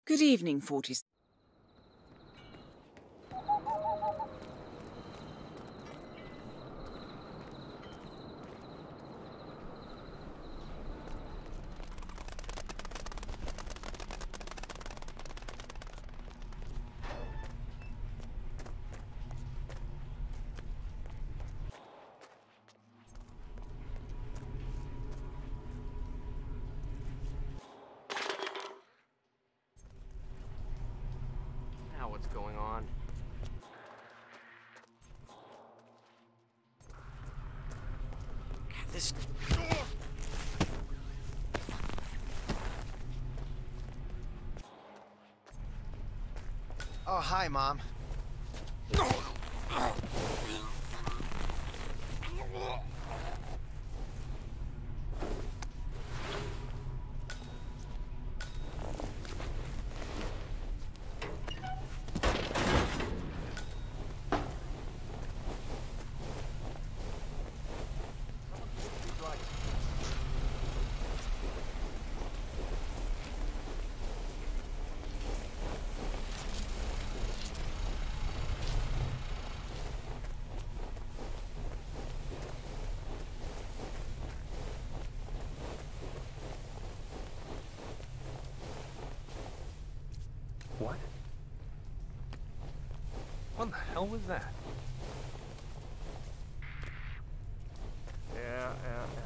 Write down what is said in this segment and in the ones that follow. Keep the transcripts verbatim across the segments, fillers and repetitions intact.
Good evening, forty. What's going on? This... Oh, hi, Mom. What? What the hell was that? Yeah, yeah, yeah.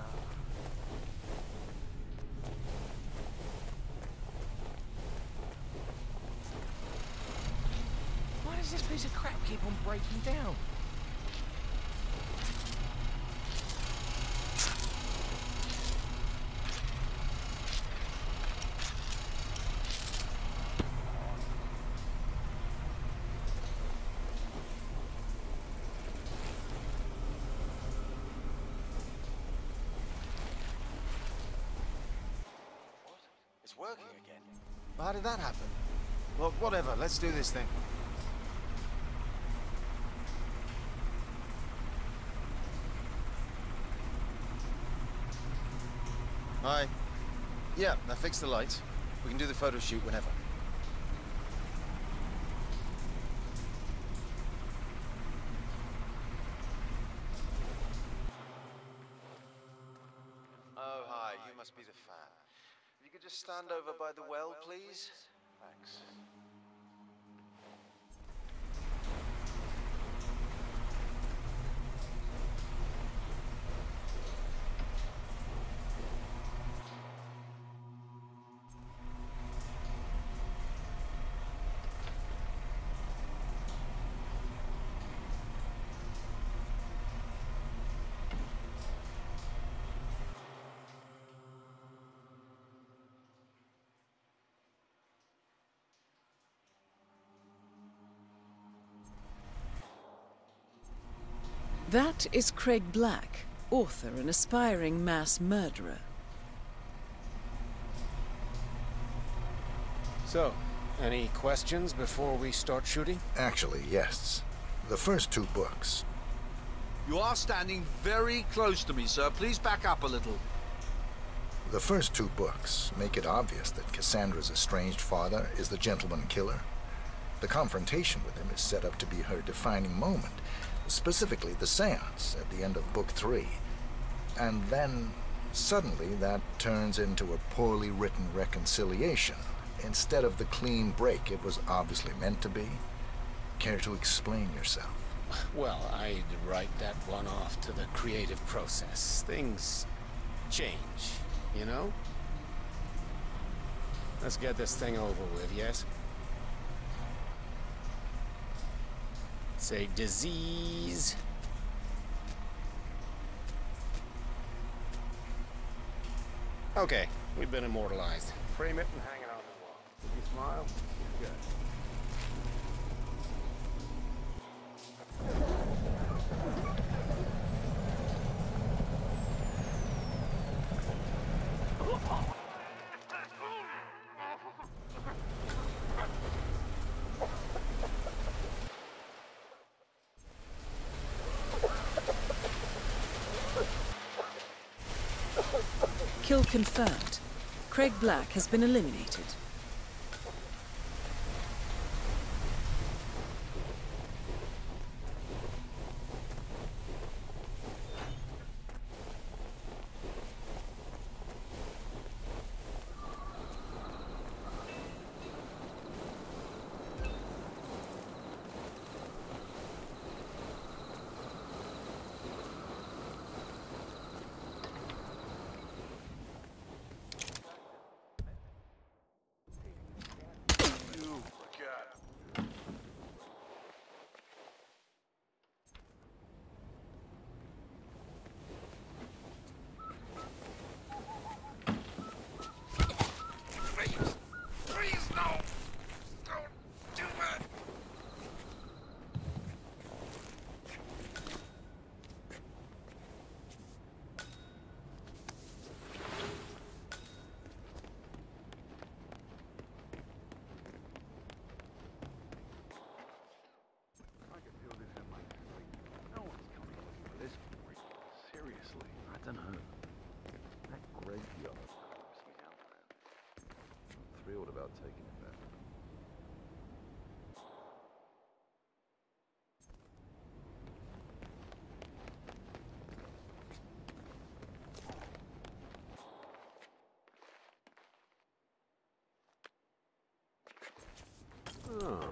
Why does this piece of crap keep on breaking down? It's working again. How did that happen? Well, whatever. Let's do this thing. Hi. Yeah, I fixed the lights. We can do the photo shoot whenever. Oh, hi. You must be the fan. If you could just stand over by the well, please. Thanks. That is Craig Black, author and aspiring mass murderer. So, any questions before we start shooting? Actually, yes. The first two books. You are standing very close to me, sir. Please back up a little. The first two books make it obvious that Cassandra's estranged father is the gentleman killer. The confrontation with him is set up to be her defining moment, specifically the seance at the end of book three. And then, suddenly, that turns into a poorly written reconciliation, instead of the clean break it was obviously meant to be. Care to explain yourself? Well, I'd write that one off to the creative process. Things change, you know? Let's get this thing over with, yes? Say disease. Okay, we've been immortalized. Frame it and hang it on the wall. If you smile, good. Kill confirmed. Craig Black has been eliminated. thrilled about taking it back. Oh.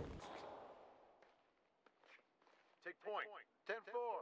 Take point. ten four.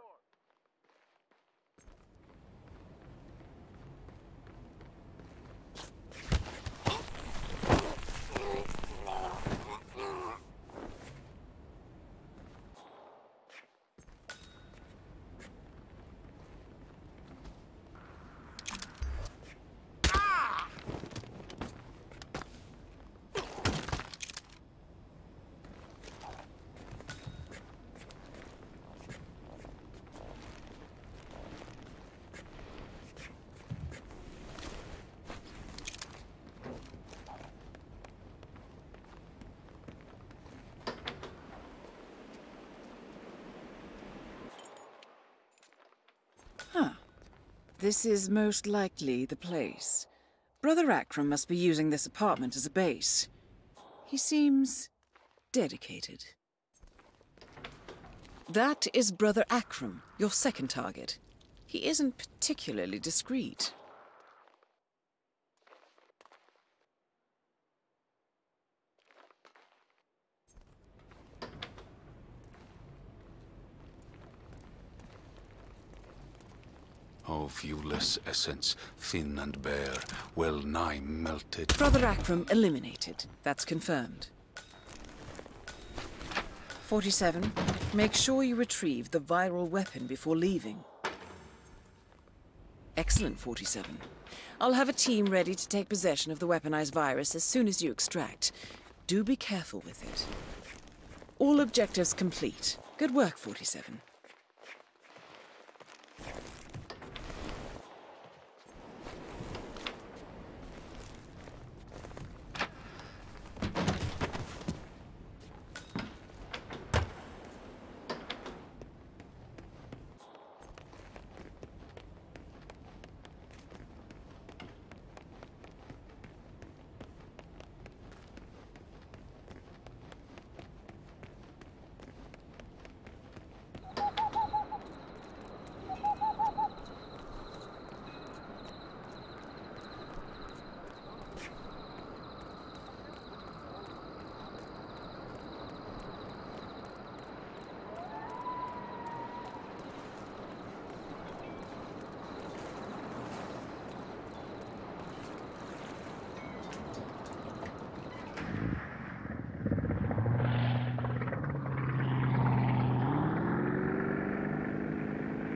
Huh. This is most likely the place. Brother Akram must be using this apartment as a base. He seems dedicated. That is Brother Akram, your second target. He isn't particularly discreet. Oh, viewless essence, thin and bare, well nigh melted. Brother Akram eliminated. That's confirmed. forty-seven, make sure you retrieve the viral weapon before leaving. Excellent, forty-seven. I'll have a team ready to take possession of the weaponized virus as soon as you extract. Do be careful with it. All objectives complete. Good work, forty-seven.